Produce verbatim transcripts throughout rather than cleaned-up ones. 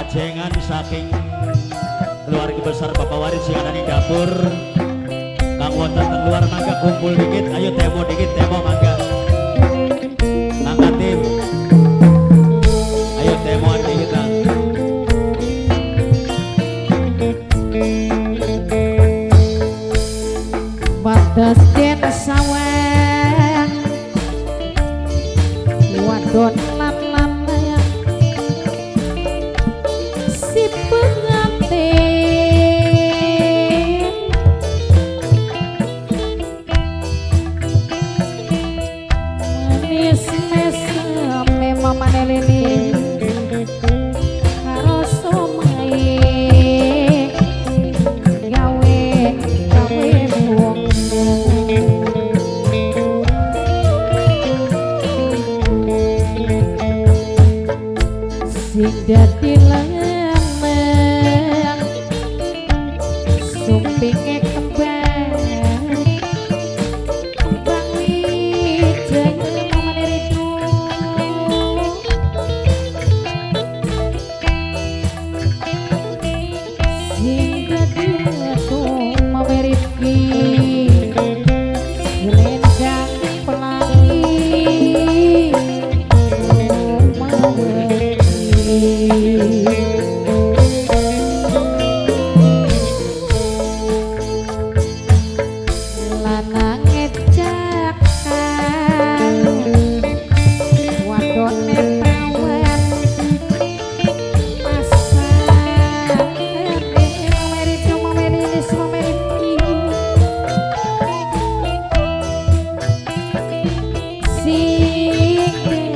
pajengan saking keluarga besar Bapak Waris yang ada di dapur. Kang wonten teng luar mangga kumpul dikit, ayo temo dikit, temo mangga. Angkat tim. Ayo temoan dikit lah. Batas den sawen wadon lan lan si pengantin manis mesem mamane lili karo somai gawe gawe buang sing dadi lemeng sumpinge kembang kembang wijaya mamane ridu sing dadi lemeng mamane rifki selendang pelangi lanang ngecakan wadone prawan pasang mameri cuma mameri semua mameri sing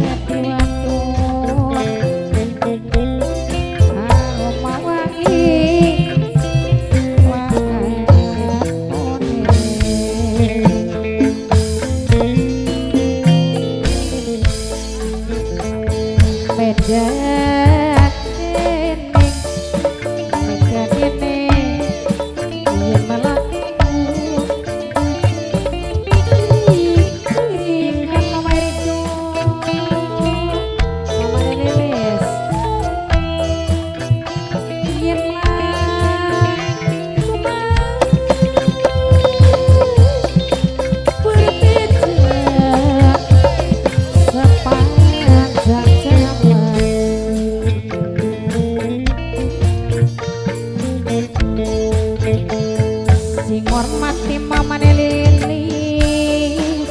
sing hormati mamane lilis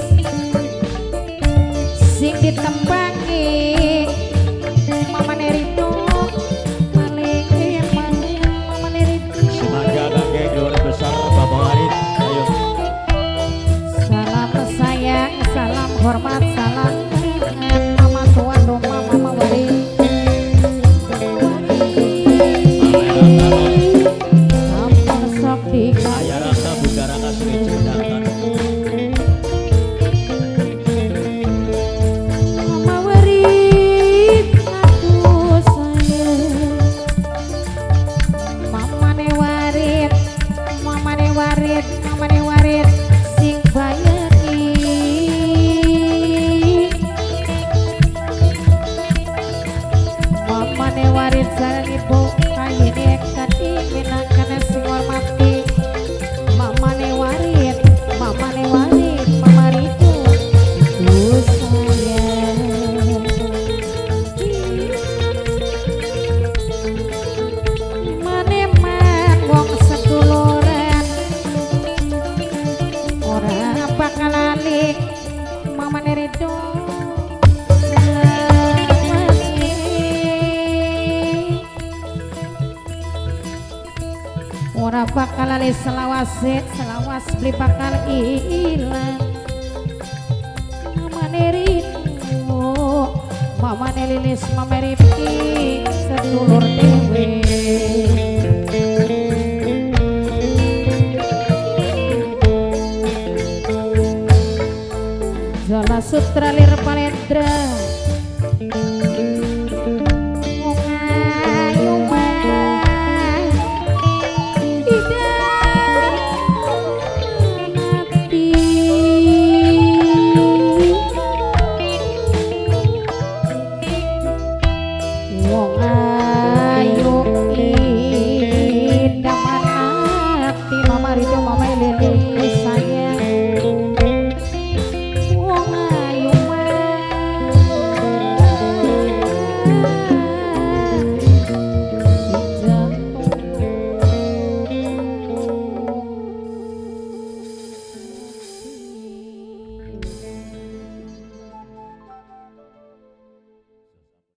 sing ditembangi mamane rido maling mamane rido Semoga kakek keluarga besar Bapak Waris. Ayo. salam sayang salam hormat salam mama tuan doma mama Waris Ayah rasa Bunda Raka sudah cendakan. mama Waris aku sayang mamane Waris mamane Waris mamane Waris sing bayari mamane Waris sareng ibu kayene kadi minangkane sing hormati mamane Waris mamane Waris mama Ritu ibu sayang maneman wong seduluran ora bakal lali mamane Ritu ora bakal lali selawas selawas beli bakal ilang mamane Ritu mamane Lilis mamane Rifki sedulur dewe Jala Sutra Lir Palendra